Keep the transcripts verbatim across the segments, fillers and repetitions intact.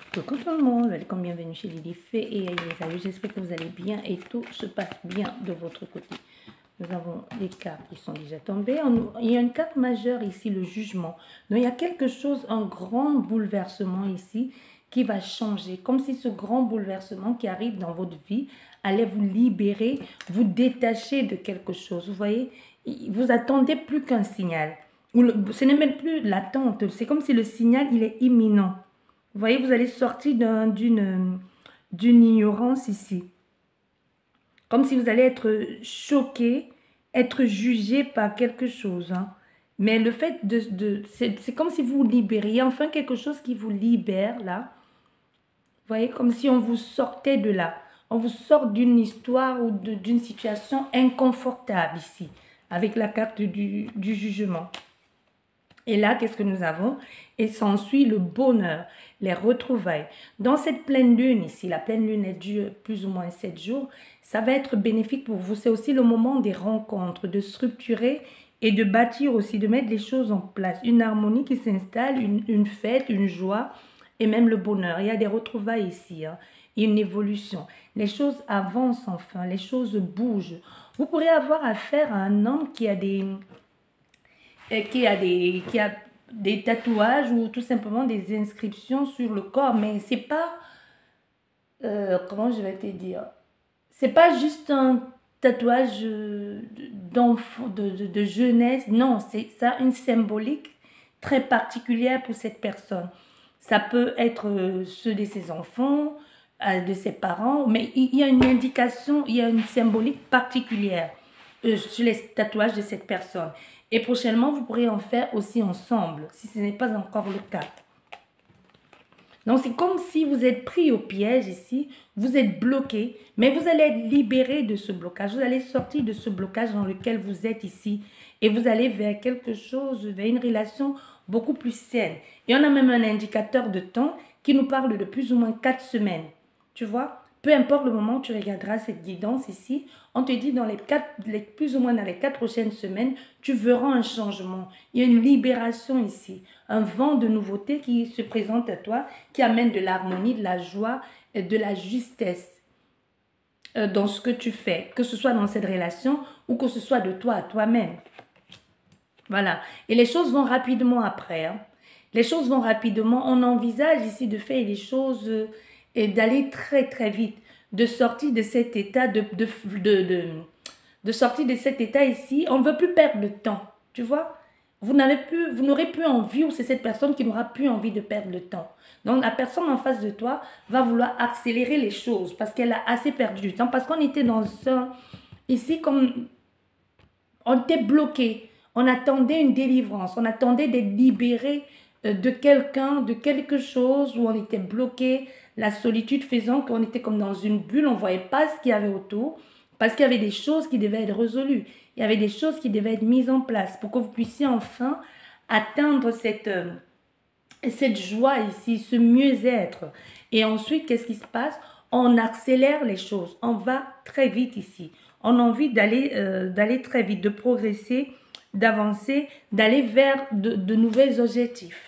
Coucou tout le monde, welcome, bienvenue chez Lily Fée et Salut, j'espère que vous allez bien et tout se passe bien de votre côté. Nous avons les cartes qui sont déjà tombées. Il y a une carte majeure ici, le jugement. Donc il y a quelque chose, un grand bouleversement ici qui va changer. Comme si ce grand bouleversement qui arrive dans votre vie allait vous libérer, vous détacher de quelque chose. Vous voyez, vous attendez plus qu'un signal. Ce n'est même plus l'attente, c'est comme si le signal il est imminent. Vous voyez, vous allez sortir d'une d'une ignorance ici. Comme si vous allez être choqué, être jugé par quelque chose. Hein. Mais le fait de... de c'est comme si vous vous libériez, enfin quelque chose qui vous libère là. Vous voyez, comme si on vous sortait de là. On vous sort d'une histoire ou d'une situation inconfortable ici, avec la carte du, du jugement. Et là, qu'est-ce que nous avons? Et s'ensuit le bonheur, les retrouvailles. Dans cette pleine lune ici, la pleine lune est dure plus ou moins sept jours, ça va être bénéfique pour vous. C'est aussi le moment des rencontres, de structurer et de bâtir aussi, de mettre les choses en place. Une harmonie qui s'installe, une, une fête, une joie et même le bonheur. Il y a des retrouvailles ici, hein, et une évolution. Les choses avancent enfin, les choses bougent. Vous pourrez avoir affaire à un homme qui a des... Qui a, des, qui a des tatouages ou tout simplement des inscriptions sur le corps, mais c'est pas, euh, comment je vais te dire, c'est pas juste un tatouage d'enfant, de, de, de jeunesse, non, c'est ça une symbolique très particulière pour cette personne. Ça peut être ceux de ses enfants, de ses parents, mais il y a une indication, il y a une symbolique particulière euh, sur les tatouages de cette personne. Et prochainement, vous pourrez en faire aussi ensemble, si ce n'est pas encore le cas. Donc, c'est comme si vous êtes pris au piège ici, vous êtes bloqué, mais vous allez être libéré de ce blocage. Vous allez sortir de ce blocage dans lequel vous êtes ici et vous allez vers quelque chose, vers une relation beaucoup plus saine. Et on a même un indicateur de temps qui nous parle de plus ou moins quatre semaines. Tu vois ? Peu importe le moment où tu regarderas cette guidance ici, on te dit dans les quatre, les, plus ou moins dans les quatre prochaines semaines, tu verras un changement. Il y a une libération ici, un vent de nouveauté qui se présente à toi, qui amène de l'harmonie, de la joie, de la justesse dans ce que tu fais, que ce soit dans cette relation ou que ce soit de toi à toi-même. Voilà. Et les choses vont rapidement après. Hein. Les choses vont rapidement. On envisage ici de faire les choses... Euh, et d'aller très très vite, de sortir de cet état, de, de, de, de, de sortir de cet état ici. On ne veut plus perdre le temps, tu vois. Vous n'avez plus, vous n'aurez plus envie, ou c'est cette personne qui n'aura plus envie de perdre le temps. Donc la personne en face de toi va vouloir accélérer les choses parce qu'elle a assez perdu du temps, parce qu'on était dans un, ici comme, on était bloqué, on attendait une délivrance, on attendait d'être libéré de quelqu'un, de quelque chose où on était bloqué, la solitude faisant qu'on était comme dans une bulle, on ne voyait pas ce qu'il y avait autour, parce qu'il y avait des choses qui devaient être résolues, il y avait des choses qui devaient être mises en place pour que vous puissiez enfin atteindre cette, euh, cette joie ici, ce mieux-être. Et ensuite, qu'est-ce qui se passe? On accélère les choses, on va très vite ici, on a envie d'aller euh, d'aller très vite, de progresser, d'avancer, d'aller vers de, de nouveaux objectifs.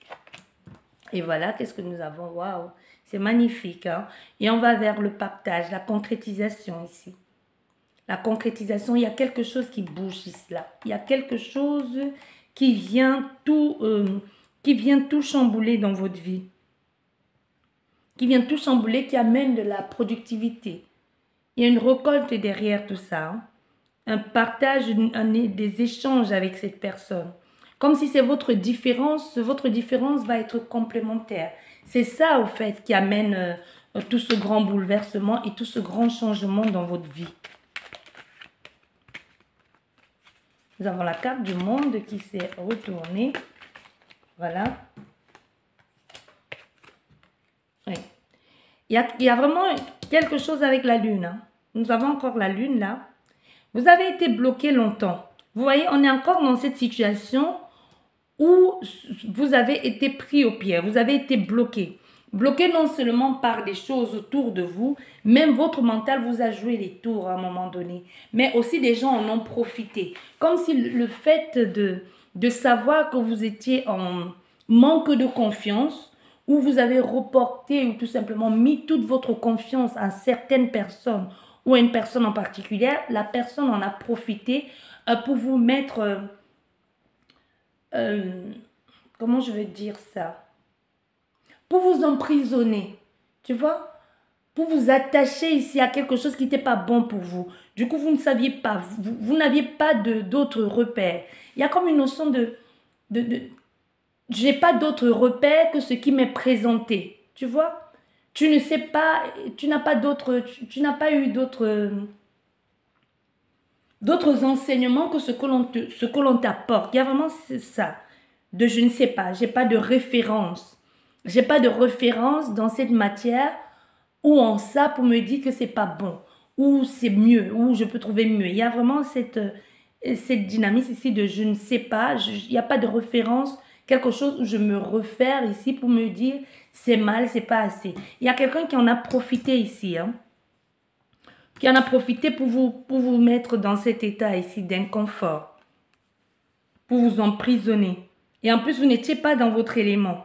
Et voilà, qu'est-ce que nous avons? Waouh, c'est magnifique. Hein? Et on va vers le partage, la concrétisation ici. La concrétisation, il y a quelque chose qui bouge ici, là. Il y a quelque chose qui vient tout, euh, qui vient tout chambouler dans votre vie. Qui vient tout chambouler, qui amène de la productivité. Il y a une récolte derrière tout ça. Hein? Un partage, un, des échanges avec cette personne. Comme si c'est votre différence, votre différence va être complémentaire. C'est ça, au fait, qui amène euh, tout ce grand bouleversement et tout ce grand changement dans votre vie. Nous avons la carte du monde qui s'est retournée. Voilà. Oui. Il y a, il y a vraiment quelque chose avec la lune. Hein. Nous avons encore la lune là. Vous avez été bloqué longtemps. Vous voyez, on est encore dans cette situation où vous avez été pris au pied, vous avez été bloqué. Bloqué non seulement par des choses autour de vous, même votre mental vous a joué les tours à un moment donné, mais aussi des gens en ont profité. Comme si le fait de, de savoir que vous étiez en manque de confiance ou vous avez reporté ou tout simplement mis toute votre confiance en certaines personnes ou à une personne en particulier, la personne en a profité euh, pour vous mettre, euh, euh, comment je vais dire ça, pour vous emprisonner, tu vois, pour vous attacher ici à quelque chose qui n'était pas bon pour vous. Du coup, vous ne saviez pas, vous, vous n'aviez pas d'autres repères. Il y a comme une notion de, de, de je n'ai pas d'autres repères que ce qui m'est présenté, tu vois. Tu ne sais pas, tu n'as pas d'autres, tu, tu n'as pas eu d'autres, d'autres enseignements que ce que l'on te, ce que l'on t'apporte. Il y a vraiment ça, de je ne sais pas, j'ai pas de référence. J'ai pas de référence dans cette matière ou en ça pour me dire que c'est pas bon, ou c'est mieux, ou je peux trouver mieux. Il y a vraiment cette, cette dynamique ici de je ne sais pas, je, il n'y a pas de référence, quelque chose où je me réfère ici pour me dire c'est mal, c'est pas assez. Il y a quelqu'un qui en a profité ici, hein, qui en a profité pour vous, pour vous mettre dans cet état ici d'inconfort, pour vous emprisonner. Et en plus, vous n'étiez pas dans votre élément.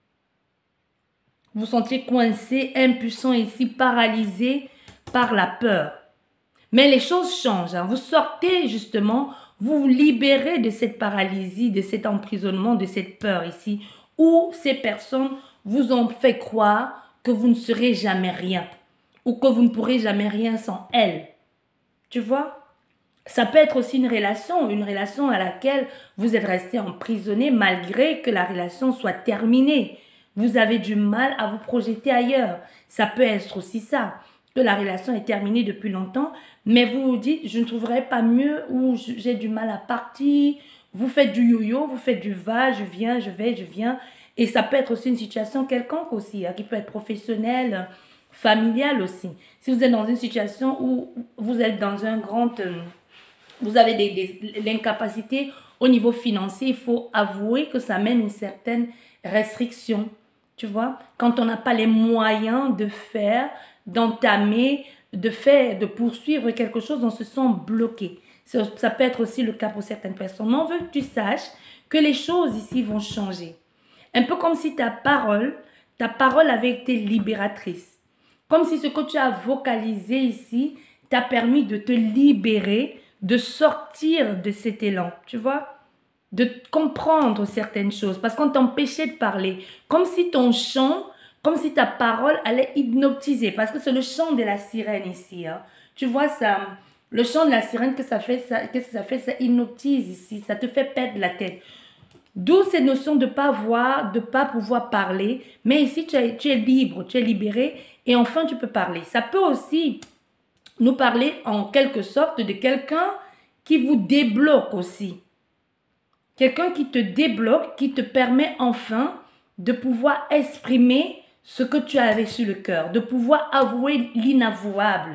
Vous vous sentiez coincé, impuissant ici, paralysé par la peur. Mais les choses changent. Hein. Vous sortez justement, vous vous libérez de cette paralysie, de cet emprisonnement, de cette peur ici, où ces personnes vous ont fait croire que vous ne serez jamais rien, ou que vous ne pourrez jamais rien sans elles. Tu vois? Ça peut être aussi une relation, une relation à laquelle vous êtes resté emprisonné malgré que la relation soit terminée. Vous avez du mal à vous projeter ailleurs. Ça peut être aussi ça, que la relation est terminée depuis longtemps, mais vous vous dites, je ne trouverai pas mieux ou j'ai du mal à partir. Vous faites du yo-yo, vous faites du va, je viens, je vais, je viens. Et ça peut être aussi une situation quelconque aussi, hein, qui peut être professionnelle, familiale aussi. Si vous êtes dans une situation où vous êtes dans un grand... Euh, vous avez des, des, l'incapacité au niveau financier, il faut avouer que ça mène une certaine restriction. Tu vois, quand on n'a pas les moyens de faire, d'entamer, de faire, de poursuivre quelque chose, on se sent bloqué. Ça, ça peut être aussi le cas pour certaines personnes. Mais on veut que tu saches que les choses ici vont changer. Un peu comme si ta parole, ta parole avait été libératrice. Comme si ce que tu as vocalisé ici t'a permis de te libérer, de sortir de cet élan, tu vois, de comprendre certaines choses, parce qu'on t'empêchait de parler, comme si ton chant, comme si ta parole allait hypnotiser, parce que c'est le chant de la sirène ici, hein. Tu vois ça, le chant de la sirène, que ça fait, ça, qu'est-ce que ça fait, ça hypnotise ici, ça te fait perdre la tête. D'où cette notion de ne pas voir, de ne pas pouvoir parler, mais ici tu es, tu es libre, tu es libéré, et enfin tu peux parler. Ça peut aussi nous parler en quelque sorte de quelqu'un qui vous débloque aussi. Quelqu'un qui te débloque, qui te permet enfin de pouvoir exprimer ce que tu avais sur le cœur, de pouvoir avouer l'inavouable.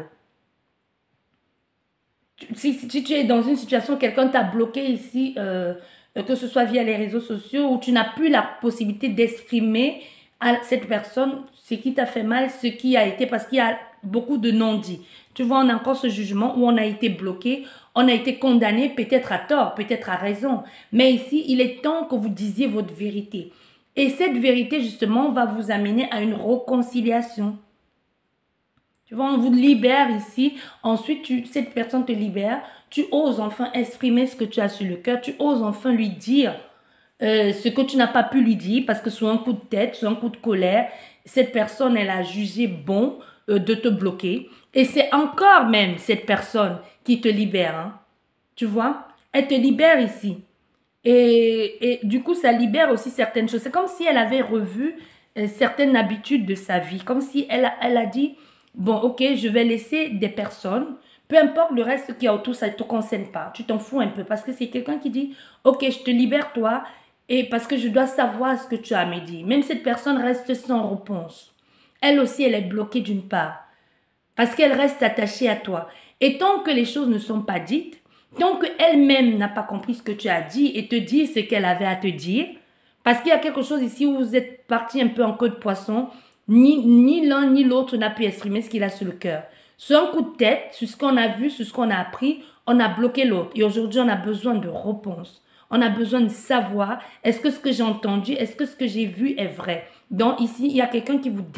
Si, si tu es dans une situation, quelqu'un t'a bloqué ici, euh, que ce soit via les réseaux sociaux, où tu n'as plus la possibilité d'exprimer à cette personne ce qui t'a fait mal, ce qui a été, parce qu'il y a beaucoup de non-dits. Tu vois, on a encore ce jugement où on a été bloqué, on a été condamné, peut-être à tort, peut-être à raison. Mais ici, il est temps que vous disiez votre vérité. Et cette vérité, justement, va vous amener à une réconciliation. Tu vois, on vous libère ici. Ensuite, tu, cette personne te libère. Tu oses enfin exprimer ce que tu as sur le cœur. Tu oses enfin lui dire euh, ce que tu n'as pas pu lui dire parce que sous un coup de tête, sous un coup de colère, cette personne, elle a jugé bon euh, de te bloquer. Et c'est encore même cette personne qui te libère. Hein. Tu vois, elle te libère ici. Et, et du coup, ça libère aussi certaines choses. C'est comme si elle avait revu euh, certaines habitudes de sa vie. Comme si elle a, elle a dit, bon, ok, je vais laisser des personnes. Peu importe le reste qui est autour, ça ne te concerne pas. Tu t'en fous un peu. Parce que c'est quelqu'un qui dit, ok, je te libère toi. Et parce que je dois savoir ce que tu as à me dire. Même cette personne reste sans réponse. Elle aussi, elle est bloquée d'une part. Parce qu'elle reste attachée à toi. Et tant que les choses ne sont pas dites, tant qu'elle-même n'a pas compris ce que tu as dit et te dit ce qu'elle avait à te dire, parce qu'il y a quelque chose ici où vous êtes parti un peu en queue de poisson, ni, ni l'un ni l'autre n'a pu exprimer ce qu'il a sur le cœur. Sur un coup de tête, sur ce qu'on a vu, sur ce qu'on a appris, on a bloqué l'autre. Et aujourd'hui, on a besoin de réponses. On a besoin de savoir, est-ce que ce que j'ai entendu, est-ce que ce que j'ai vu est vrai? Donc ici, il y a quelqu'un qui vous